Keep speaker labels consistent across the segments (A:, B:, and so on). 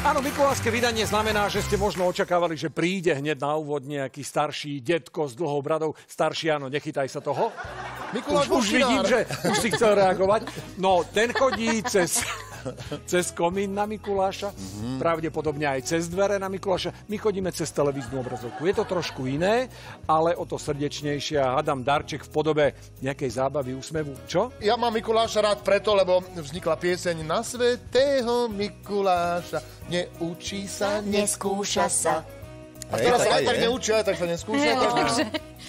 A: Áno, mikulášske vydanie znamená, že ste možno očakávali, že príde hneď na úvod nejaký starší detko s dlhou bradou. Starší, áno, nechytaj sa toho.
B: Mikuláš
A: už vidím, že už si chcel reagovať. No, ten chodí cez komín na Mikuláša, pravdepodobne aj cez dvere na Mikuláša. My chodíme cez televíznu obrazovku. Je to trošku iné, ale o to srdečnejšie a hádam darček v podobe nejakej zábavy, úsmevu. Čo?
B: Ja mám Mikuláša rád preto, lebo vznikla pieseň Na svätého Mikuláša. Neučí sa, neskúša sa. A teraz sa aj tak neučí, aj tak sa neskúša.
C: Takže...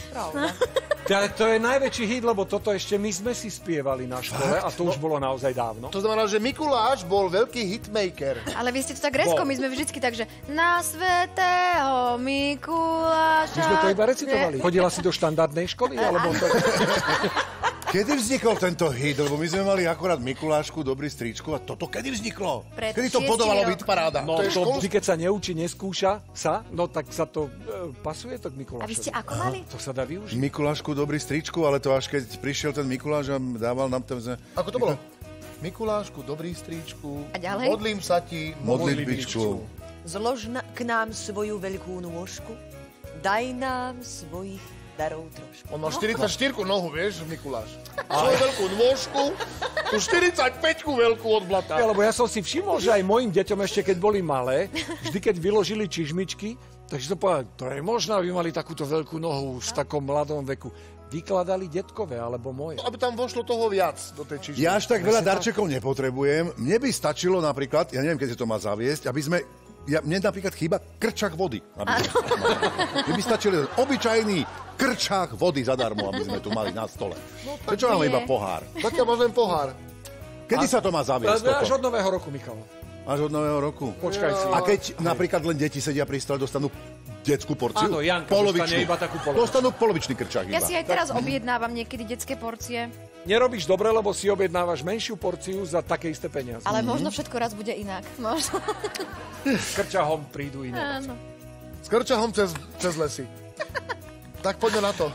A: To je najväčší hit, lebo toto ešte my sme si spievali na škole a to už bolo naozaj dávno.
B: To znamená, že Mikuláš bol veľký hitmaker.
C: Ale vy ste to tak resko, my sme vždycky tak, že Na svätého Mikuláša.
A: My sme to iba recitovali. Chodila si do štandardnej školy? Alebo to...
D: Kedy vznikol tento hit? Lebo my sme mali akorát Mikulášku, Dobrý strýčku a toto kedy vzniklo?
B: Kedy to podovalo hitparáda?
A: No to vždy, keď sa neučí, neskúša sa, no tak sa to pasuje to k Mikulášovi.
C: A vy ste ako mali?
A: To sa dá využiť.
D: Mikulášku, Dobrý strýčku, ale to až keď prišiel ten Mikuláš a dával nám tam...
B: Ako to bolo? Mikulášku, Dobrý strýčku,
C: a ďalej?
B: modlím sa ti,
D: modlitbičku.
E: Zlož k nám svoju veľkú nôžku, daj nám svojich darov trošku.
B: On mal 44 nohu, vieš, Mikuláš. Svoju veľkú nôžku, tú 45-ku veľkú od blata.
A: Lebo ja som si všimol, že aj mojim deťom ešte keď boli malé, vždy keď vyložili čižmičky, takže som povedal, to je možné, aby mali takúto veľkú nohu už v takom mladom veku. Vykladali detkové, alebo moje.
B: Aby tam vošlo toho viac do tej čižmy.
D: Ja až tak veľa darčekov nepotrebujem. Mne by stačilo napríklad, ja neviem, keď si to má zaviesť, aby sme... Mne napríklad chýba krčak vody. Mne by stačili obyčajný krčák vody zadarmo, aby sme tu mali na stole.
B: No,
D: prečo máme iba pohár?
B: Zatiaľ máš len pohár.
D: Kedy sa to má zaviesť?
A: Až od nového roku, Michal.
D: Až od nového roku?
A: Počkaj si.
D: A keď napríklad len deti sedia pri stole, dostanú detskú porciu?
A: Áno, Janka dostane iba takú polovičnú.
D: Dostanú polovičný krčák iba.
C: Ja si aj teraz objednávam niekedy detské porcie.
A: Nerobíš dobre, lebo si objednávaš menšiu porciu za také isté peniaze.
C: Ale možno všetko raz bude inak. Možno.
A: S krčahom prídu iné.
C: Áno.
B: S krčahom cez lesy. Tak poďme na to.